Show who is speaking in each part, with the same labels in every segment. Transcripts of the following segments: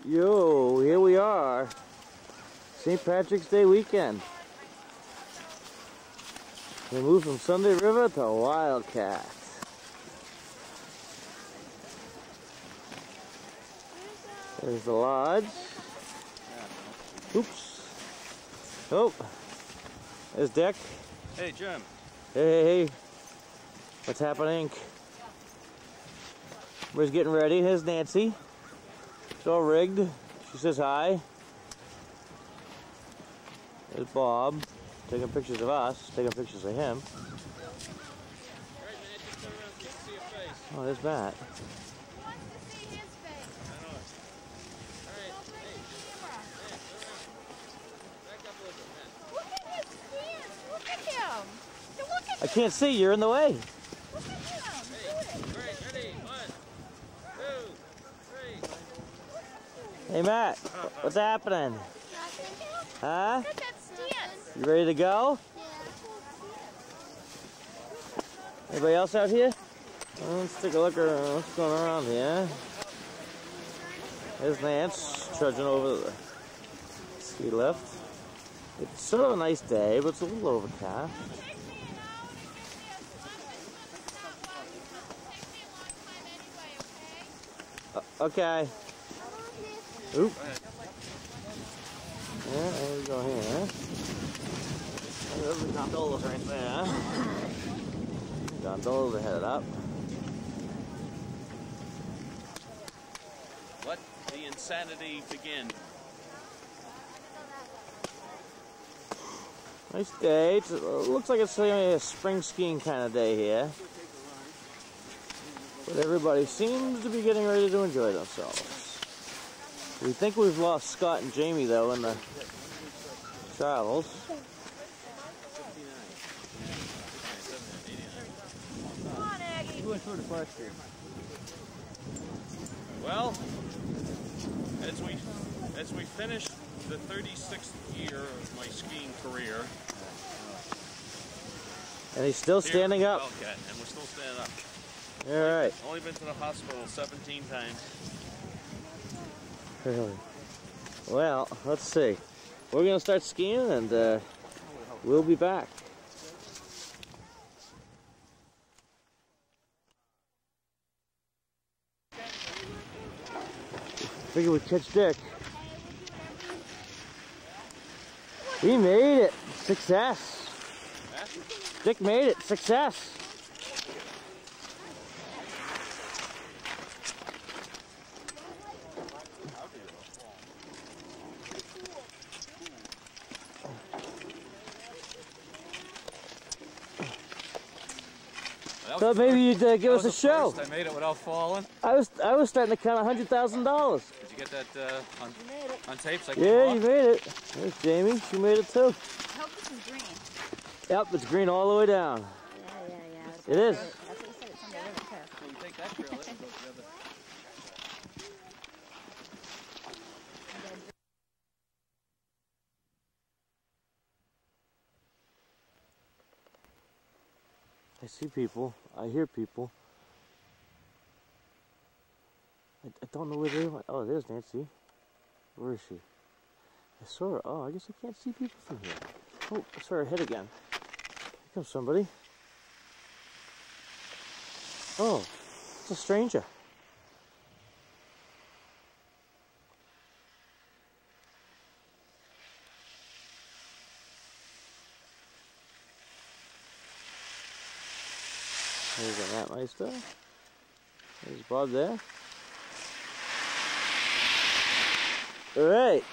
Speaker 1: Yo, here we are. St. Patrick's Day weekend. We moved from Sunday River to Wildcat. There's the lodge. Oops. Oh, there's Dick.
Speaker 2: Hey, Jim.
Speaker 1: Hey. What's happening? Everybody's getting ready. Here's Nancy. It's all rigged. She says hi. There's Bob, taking pictures of us, taking pictures of him. Oh, there's Matt. I can't see, you're in the way.
Speaker 2: Look at him. Ready? 1, 2, 3.
Speaker 1: Hey Matt, what's happening? Huh?
Speaker 3: Look at that stance.
Speaker 1: You ready to go?
Speaker 3: Yeah.
Speaker 1: Anybody else out here? Well, let's take a look around. What's going on here? There's Nance trudging over the ski lift. It's sort of a nice day, but it's a little overcast. Okay. Oop. Yeah, there we go here. There's the gondolas right there. Gondolas are headed up.
Speaker 2: Let the insanity begin.
Speaker 1: Nice day. It looks like it's a spring skiing kind of day here. But everybody seems to be getting ready to enjoy themselves. We think we've lost Scott and Jamie, though, in the travels.
Speaker 3: Come on, Aggie.
Speaker 1: Who went through the first year?
Speaker 2: Well, as we finish the 36th year of my skiing career.
Speaker 1: And he's still standing up.
Speaker 2: Wildcat, and we're still standing up.
Speaker 1: All right.
Speaker 2: Only been to the hospital 17 times.
Speaker 1: Really? Well, let's see. We're going to start skiing and we'll be back. Figure we'd catch Dick. We made it. Success. Dick made it. Success. So maybe you'd give us a show.
Speaker 2: I made it without falling.
Speaker 1: I was starting to count $100,000.
Speaker 2: Did you get that on tapes?
Speaker 1: Yeah, you made it. There's Jamie. She made it too.
Speaker 3: I hope this is green.
Speaker 1: Yep, it's green all the way down.
Speaker 3: Yeah.
Speaker 1: It is.
Speaker 3: That's what you said. It's on the river too.
Speaker 2: So you take that trail, then go the other.
Speaker 1: I see people. I hear people. I don't know where they went. Oh, there's Nancy. Where is she? I saw her. Oh, I guess I can't see people from here. Oh, I saw her head again. Here comes somebody. Oh, it's a stranger. There's a Matt Meister. There's Bob there. All right.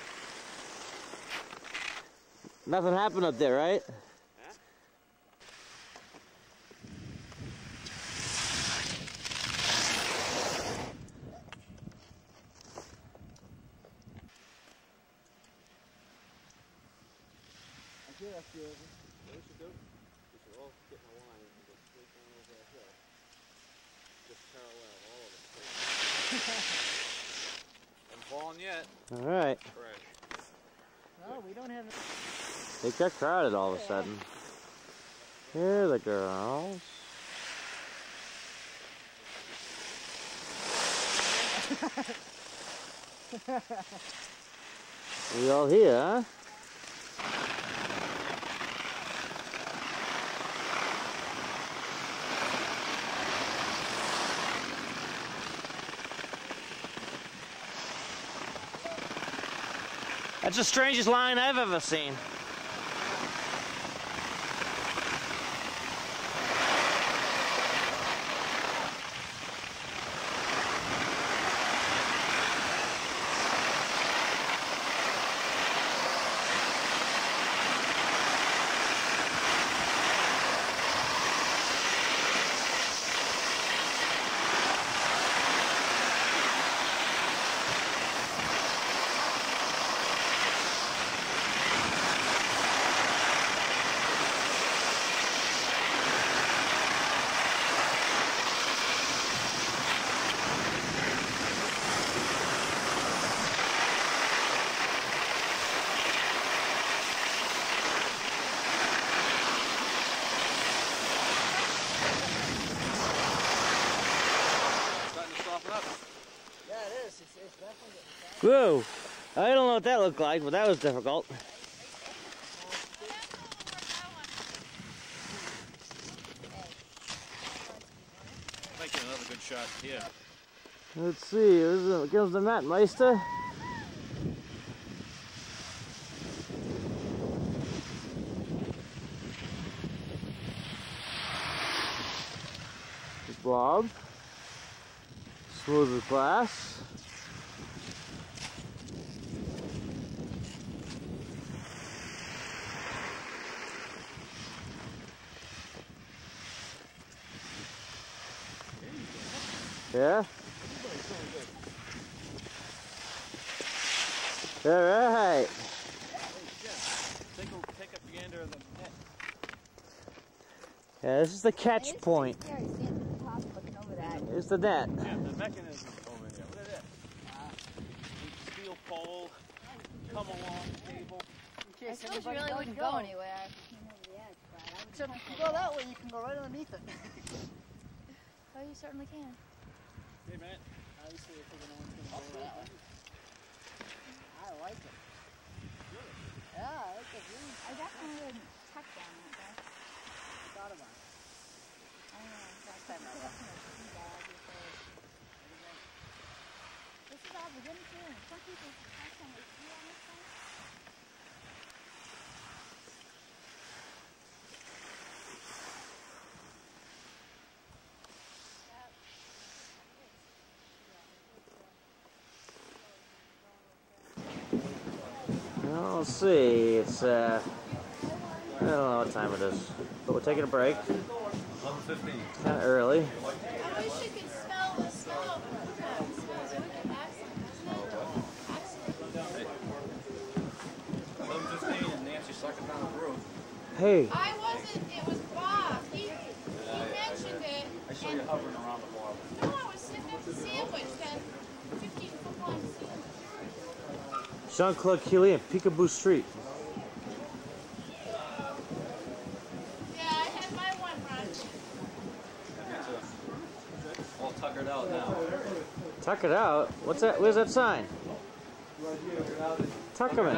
Speaker 1: Nothing happened up there, right?
Speaker 2: Huh?
Speaker 1: I did ask you, what we should do? We should all get in a line and go straight down over that hill. Just parallel, all of it.
Speaker 2: I'm falling yet.
Speaker 1: All right.
Speaker 2: Fresh.
Speaker 3: No, we don't have.
Speaker 1: They got crowded all of a sudden. Here are the girls. We all here, huh? That's the strangest line I've ever seen. Whoa! I don't know what that looked like, but that was difficult.
Speaker 2: Might get another good shot here.
Speaker 1: Let's see, here comes the Matt Meister. Bob. Smooth as glass. Yeah? All right.
Speaker 2: Take up the end of the net.
Speaker 1: Yeah, this is the catch point.
Speaker 3: Yeah, he's standing at the top looking over that.
Speaker 1: Here's the net.
Speaker 2: Yeah, the mechanism over there. Look at that. Steel pole, come along cable.
Speaker 3: I suppose you really wouldn't go anywhere.
Speaker 4: Except if you go that way, you can go right underneath it.
Speaker 3: Oh, you certainly can.
Speaker 2: Hey, Matt.
Speaker 4: Obviously, if no one's going to go that way. I like it. Yeah, I like the view.
Speaker 3: I definitely wouldn't tuck down that way.
Speaker 4: I thought about it.
Speaker 3: I don't know. Last time I left. This is all beginning too. Some people constantly see on this thing.
Speaker 1: Well, let's see. It's I don't know what time it is, but we're taking a break.
Speaker 2: 11:15.
Speaker 1: Kind of early.
Speaker 5: I wish you could smell the smoke. It smells wicked excellent, doesn't it?
Speaker 2: 11:15 and Nancy sucking down the roof.
Speaker 1: Hey.
Speaker 5: I wasn't, it was Bob. He mentioned it.
Speaker 2: I saw you hovering around the bar.
Speaker 5: No, I was sitting at the sandwich, that 15-foot long sandwich.
Speaker 1: Jean-Claude Killian, Peekaboo Street.
Speaker 5: Yeah, I had my one run.
Speaker 2: All tuckered out now.
Speaker 1: Tuck it out? What's that? Where's that sign? Tuckerman.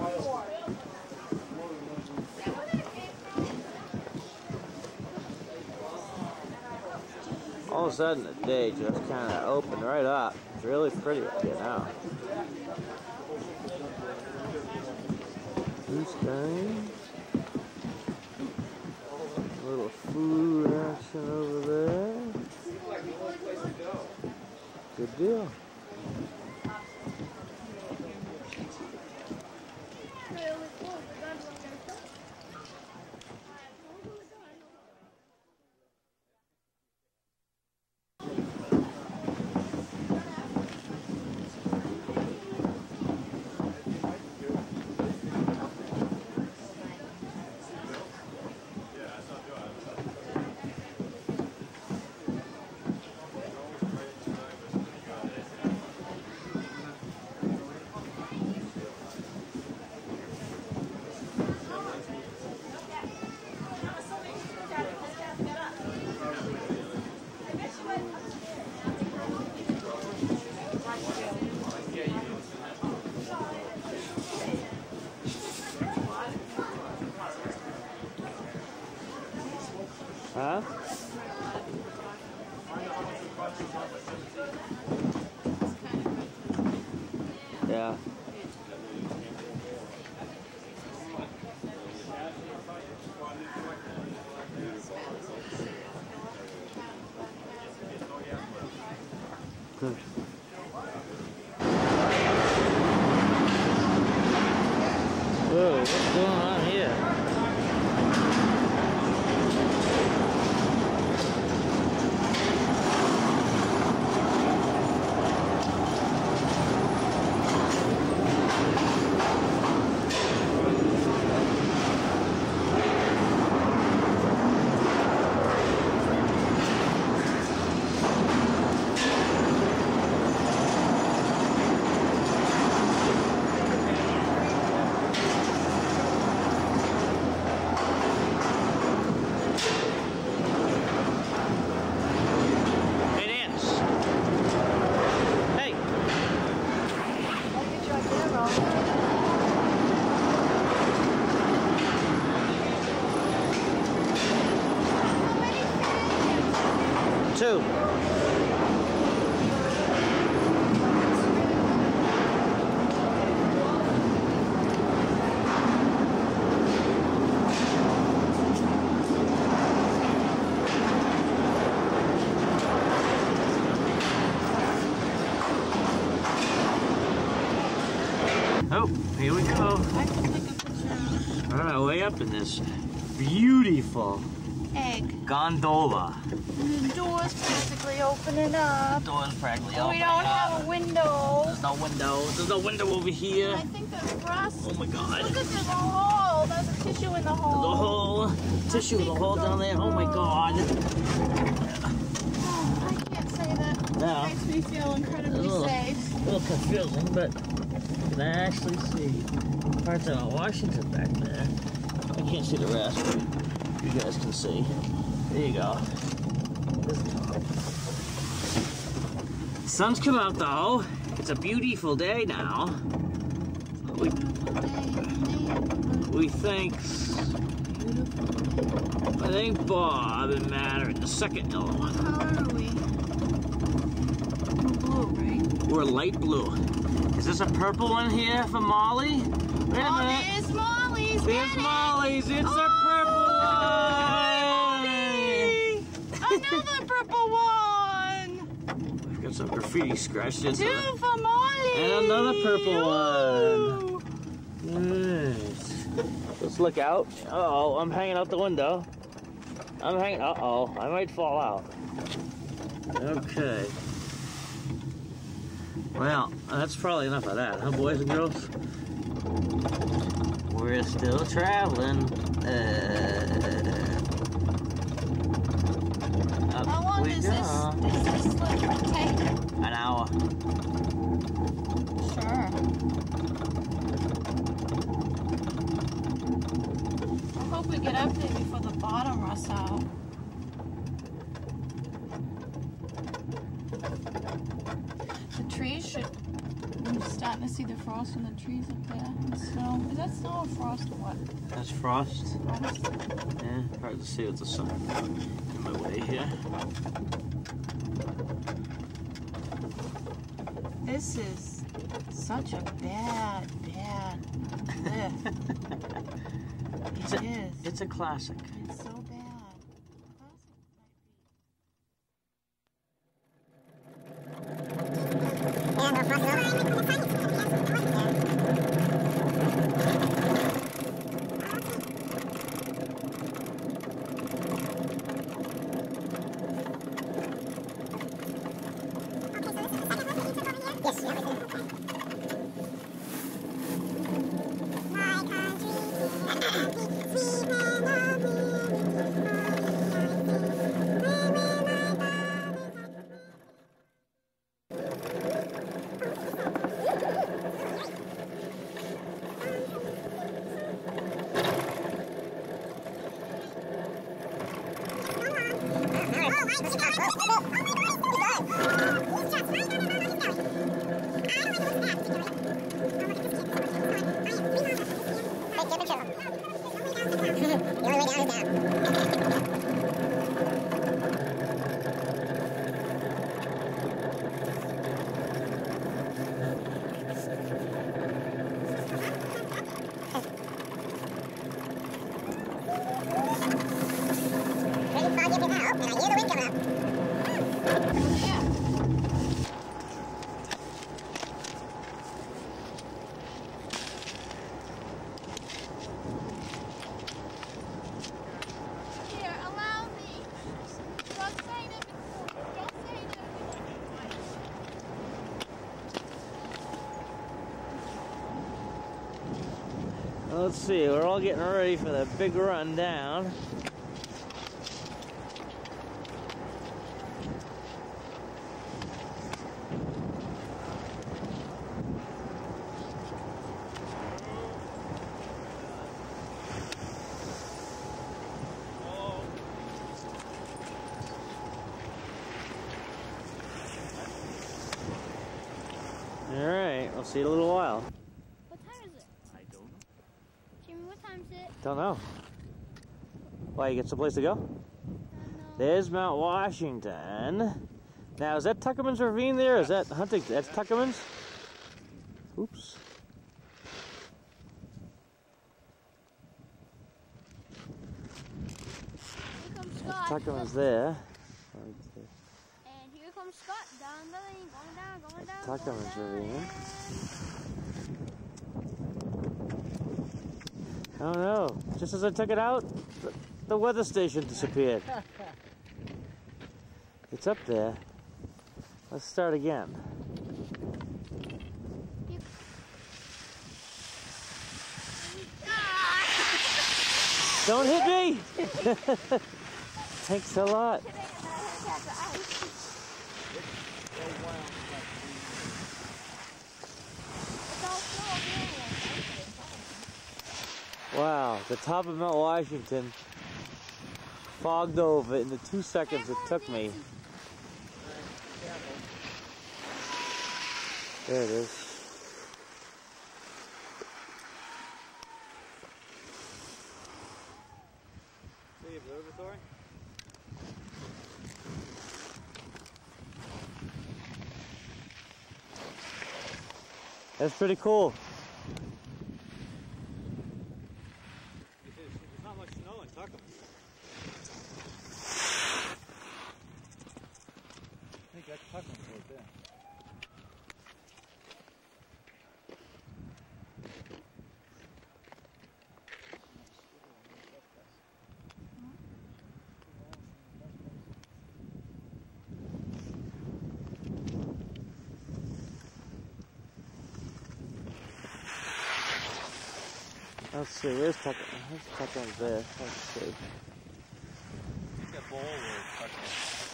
Speaker 1: All of a sudden the day just kind of opened right up. It's really pretty up here now. Blue sky. A little food action over there. Good deal. Yeah. Good. Whoa, what's going on here? Two. Oh, here we go.
Speaker 5: I can take a picture.
Speaker 1: All right, way up in this beautiful
Speaker 5: Egg.
Speaker 1: gondola.
Speaker 5: The door's practically opening up.
Speaker 1: Door's practically
Speaker 5: We
Speaker 1: open.
Speaker 5: don't have a window.
Speaker 1: There's no window. There's no window over here.
Speaker 5: I think there's rust.
Speaker 1: Oh my God.
Speaker 5: Look at there's a hole. There's a tissue in the hole.
Speaker 1: The whole tissue, the hole down there. Oh my God.
Speaker 5: Oh, I can't say that.
Speaker 1: No.
Speaker 5: Makes me feel incredibly
Speaker 1: Ugh.
Speaker 5: safe.
Speaker 1: A little confusing, but you can actually see parts of Washington back there. I can't see the rest, but you guys can see. There you go. There's the top. Sun's come out though. It's a beautiful day now. We think. I think Bob and Matt are in the second yellow one.
Speaker 5: What color are we? We're blue, right?
Speaker 1: We're light blue. Is this a purple one here for Molly? Wait a
Speaker 5: Oh,
Speaker 1: minute.
Speaker 5: there's Molly's.
Speaker 1: There's
Speaker 5: Get it.
Speaker 1: Molly's. It's
Speaker 5: Oh,
Speaker 1: a purple one.
Speaker 5: Another purple one.
Speaker 1: We've got some graffiti scratched into
Speaker 5: Two
Speaker 1: it.
Speaker 5: for Molly.
Speaker 1: And another purple
Speaker 5: Ooh.
Speaker 1: one. Nice. Let's look out. Uh-oh, I'm hanging out the window. Uh-oh, I might fall out. Okay. Well, that's probably enough of that, huh, boys and girls? We're still traveling. Up
Speaker 5: How long
Speaker 1: we
Speaker 5: does
Speaker 1: go.
Speaker 5: this slip take?
Speaker 1: An hour.
Speaker 5: Sure. I hope we get up there before the bottom rusts out. The trees should. I'm starting to see the frost in the trees up there. And snow. Is that snow or frost or what?
Speaker 1: That's frost.
Speaker 5: Frost?
Speaker 1: Yeah, hard to see with the sun in my way here.
Speaker 5: This is such a bad lift. It is.
Speaker 1: It's a classic.
Speaker 5: It's so bad.
Speaker 1: let's see, we're all getting ready for the big run down. Alright, we'll see you in a little while.
Speaker 3: What time is it?
Speaker 2: I don't know.
Speaker 3: Jimmy, what time is it?
Speaker 1: Don't know. Why, you get someplace to go?
Speaker 3: I don't know.
Speaker 1: There's Mount Washington. Now, is that Tuckerman's Ravine there? Is that hunting? That's Tuckerman's? Oops.
Speaker 3: Here comes Scott.
Speaker 1: Tuckerman's there.
Speaker 3: And here comes Scott down the lane, going down, going down.
Speaker 1: Tuckerman's
Speaker 3: going down,
Speaker 1: Ravine. Oh no. Just as I took it out, the weather station disappeared. It's up there. Let's start again. Don't hit me! Thanks a lot. Wow, the top of Mount Washington fogged over in the 2 seconds it took me. There it is.
Speaker 2: The observatory?
Speaker 1: That's pretty cool.
Speaker 2: There's not much snow in Tuckerman. I think that's Tuckerman right there.
Speaker 1: Let's see, where's Tuckerman? Where's Tuckerman's there? Let's see.
Speaker 2: That bowl where Tuckerman.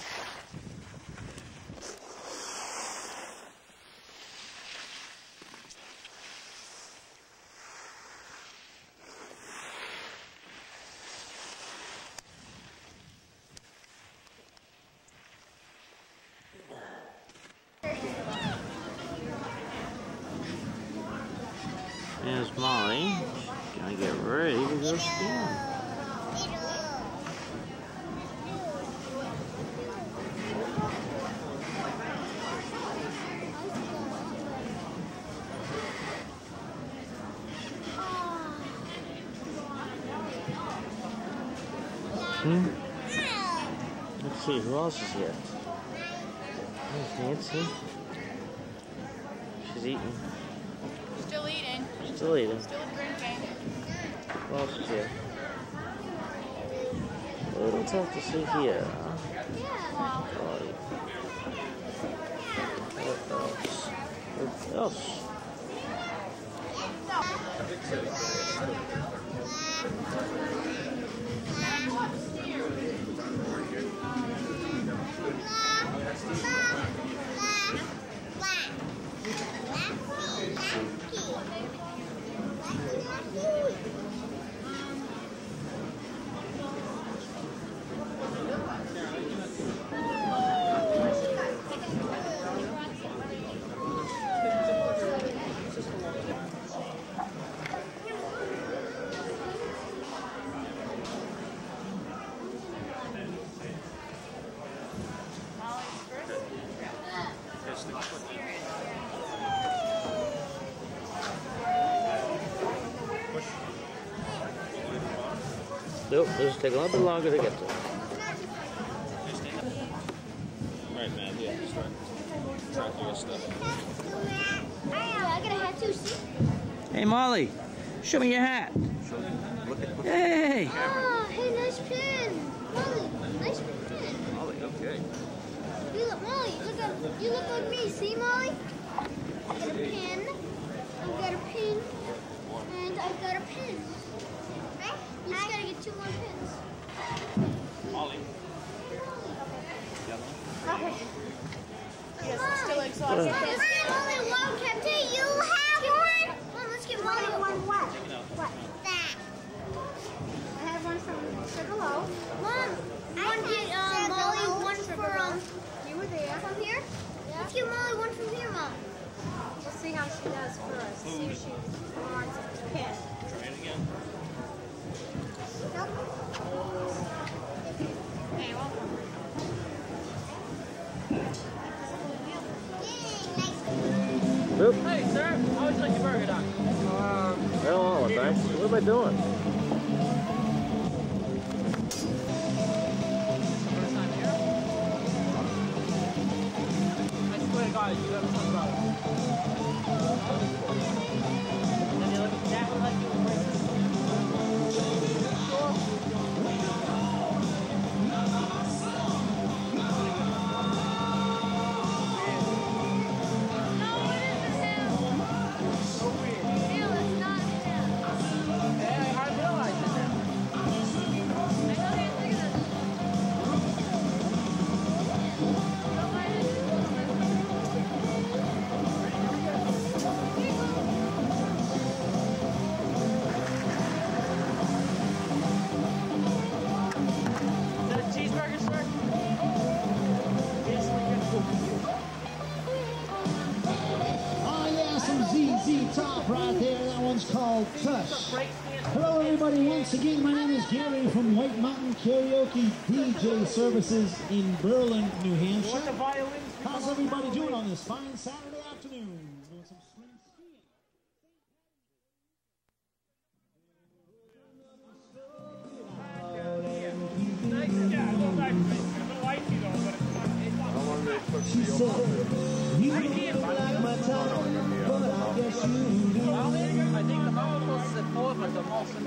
Speaker 1: There's Molly. Gonna get ready to go skiing. Let's see, who else is here? There's Nancy. She's eating.
Speaker 5: Still eating.
Speaker 1: Still eating.
Speaker 5: Still drinking.
Speaker 1: Who else is here? A little tough to see here. Huh? What else? Nope, this will take a little bit longer to get to.
Speaker 2: Right, man, yeah, start doing stuff.
Speaker 3: I got a hat too, see?
Speaker 1: Hey Molly, show me your hat.
Speaker 2: Look at
Speaker 1: Hey!
Speaker 3: Oh, hey, nice pin. Molly, nice pin.
Speaker 2: Molly, okay.
Speaker 3: You look, Molly, you look like me. See, Molly? I got a pin. I've got a pin. And I've got a pin. Said hello. Mom, one get Molly, one from you were there. From here? Yeah. Let's get Molly one from here, Mom. We'll see how she does first. See if she wants it. Okay.
Speaker 2: Try it again.
Speaker 3: Nope. Okay, welcome.
Speaker 1: Oop.
Speaker 4: Hey, sir. How would you like your burger done?
Speaker 1: I don't want one, thanks. What am I doing?
Speaker 4: First time here? I swear to God, you have some brother. And they look exactly like you in person.
Speaker 6: Top right there, that one's called Tush. Hello everybody, once again my name is Gary from White Mountain Karaoke DJ Services in Berlin, New Hampshire. How's everybody doing on this fine Saturday afternoon? Doing some spring skiing. She said, you don't like my time, but I guess you do.
Speaker 4: I think the mountain was the fourth, but the most.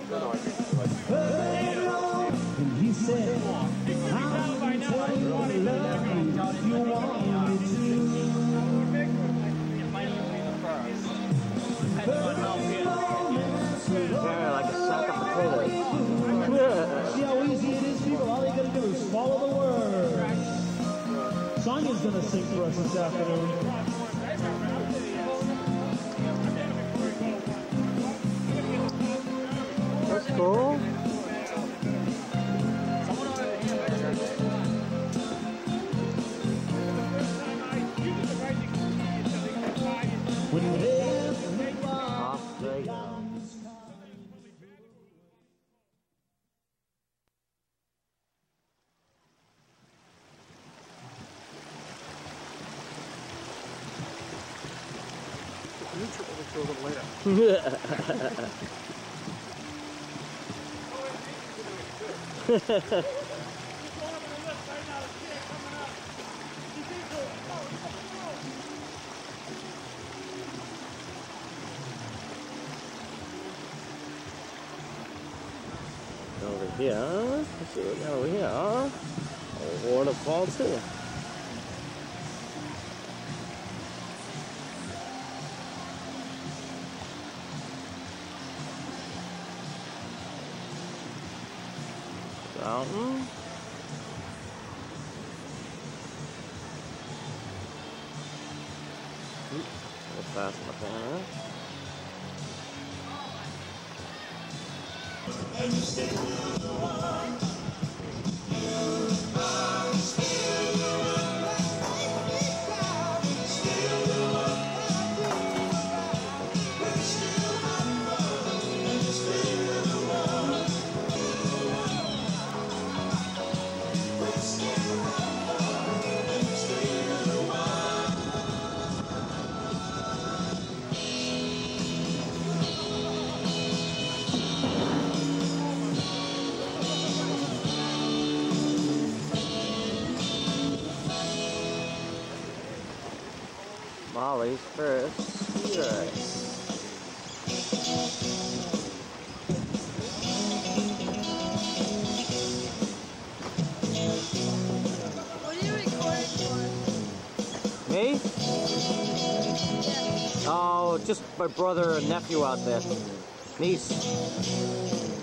Speaker 6: And he said, I'll tell you love you if you want me to.
Speaker 1: Yeah, like a sack of potatoes.
Speaker 6: See how easy it is, people? All you gotta do is follow the word. Sonia's gonna sing for us this afternoon.
Speaker 1: That's cool. Off they go. Over here, let's see what we got over here. A waterfall too. Fountain. Go fast enough on that. Molly's first ski race.
Speaker 5: What are you recording for?
Speaker 1: Me? Oh, just my brother and nephew out there. Niece.